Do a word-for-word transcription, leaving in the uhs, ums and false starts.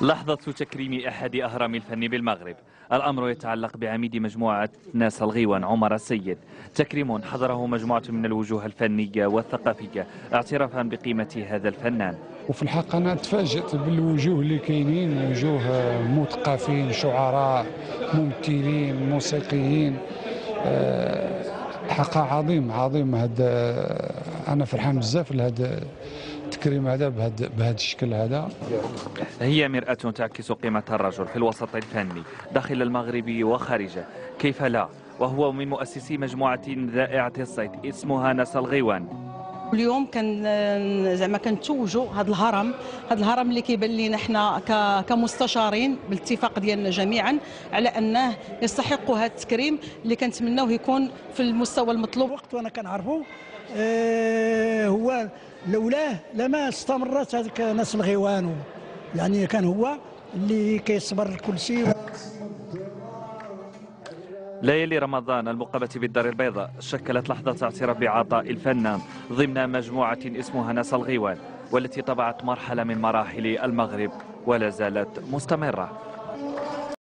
لحظة تكريم أحد أهرام الفن بالمغرب. الأمر يتعلق بعميد مجموعة ناس الغيوان عمر السيد، تكريم حضره مجموعة من الوجوه الفنية والثقافية اعترافا بقيمة هذا الفنان. وفي الحق أنا تفاجأت بالوجوه اللي كاينين، وجوه مثقفين، شعراء، ممثلين، موسيقيين. الحق عظيم عظيم. هذا أنا فرحان بزاف لهذا التكريم هذا بهذا بهذا الشكل هذا. هي مرآة تعكس قيمة الرجل في الوسط الفني داخل المغرب وخارجه، كيف لا، وهو من مؤسسي مجموعة ذائعة الصيت اسمها ناس الغيوان. اليوم كان زعما كنتوجوا هذا الهرم، هذا الهرم اللي كيبان لينا حنا كمستشارين بالاتفاق ديالنا جميعا على انه يستحق هذا التكريم اللي كنتمناوه يكون في المستوى المطلوب. وقت وانا كنعرفوا آه هو لولاه لما استمرت هذيك ناس الغيوان، يعني كان هو اللي كيصبر كل شيء. ليالي رمضان المقامة بالدار البيضاء شكلت لحظة اعتراف بعطاء الفنان ضمن مجموعة اسمها ناس الغيوان، والتي طبعت مرحلة من مراحل المغرب ولا زالت مستمرة.